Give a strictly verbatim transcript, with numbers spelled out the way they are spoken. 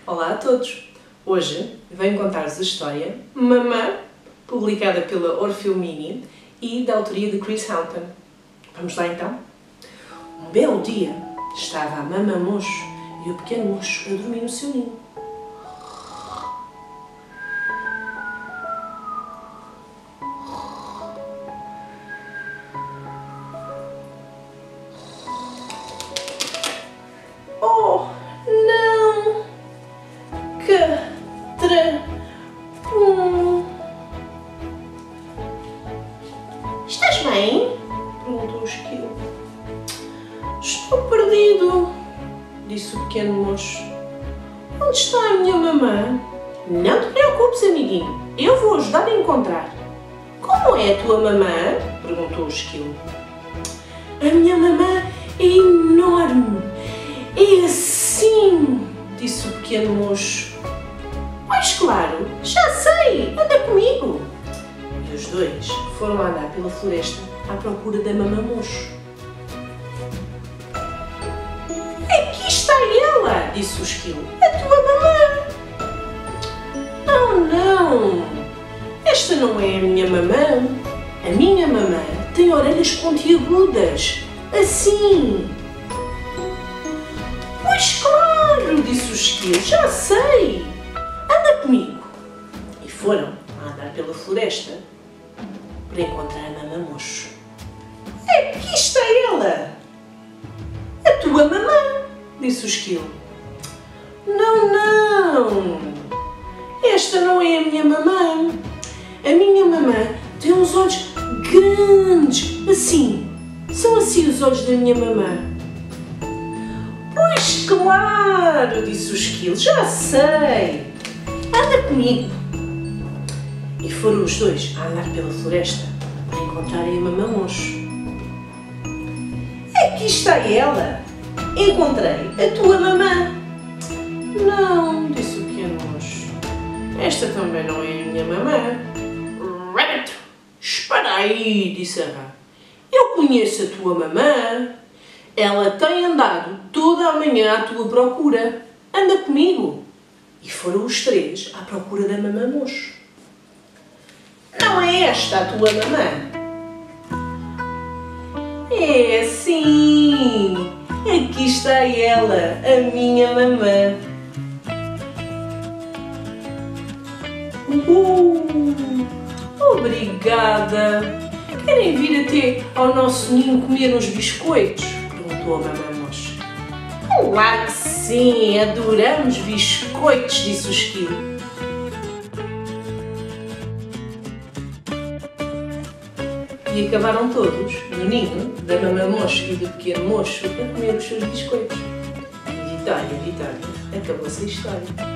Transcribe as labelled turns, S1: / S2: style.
S1: Olá a todos! Hoje venho contar-vos a história Mamã, publicada pela Orfeu Mini e da autoria de Chris Hampton. Vamos lá então? Um belo dia estava a Mamã Mocho e o pequeno mocho a dormir no seu ninho. Oh, não! Catrapum! Estás bem? Perguntou o esquilo. Estou perdido, disse o pequeno mocho. Onde está a minha mamã? Não te preocupes, amiguinho. Eu vou ajudar a encontrar. Como é a tua mamã? Perguntou o esquilo. A minha mamã é enorme. É assim, disse o pequeno mocho. Pois claro, já sei, anda comigo. E os dois foram andar pela floresta à procura da mamã mocho. Aqui está ela, disse o esquilo, a tua mamã. Não, não, esta não é a minha mamã. A minha mamã tem orelhas pontiagudas, assim. Pois claro, disse o esquilo, já sei. Anda comigo. E foram a andar pela floresta para encontrar a mamã mocho. Aqui está ela. A tua mamã, disse o esquilo. Não, não. Esta não é a minha mamã. A minha mamã tem uns olhos grandes, assim. São assim os olhos da minha mamã. Pois claro, disse o esquilo, já sei. Anda comigo. E foram os dois a andar pela floresta para encontrarem a mamã mocho. Aqui está ela. Encontrei a tua mamã. Não, disse o pequeno mocho. Esta também não é a minha mamã. Rabbit! Espera aí, disse a rã. Eu conheço a tua mamã. Ela tem andado toda a manhã à tua procura. Anda comigo. E foram os três à procura da mamã mocho. Não é esta a tua mamã? É sim! Aqui está ela, a minha mamã. Uh, obrigada! Querem vir até ao nosso ninho comer uns biscoitos? Perguntou a mamã mocho. Claro que sim! Adoramos biscoitos, disse o esquilo. E acabaram todos, no ninho da mamã mocho e do pequeno mocho, a comer os seus biscoitos. E de Itália, de Itália, acabou-se a história.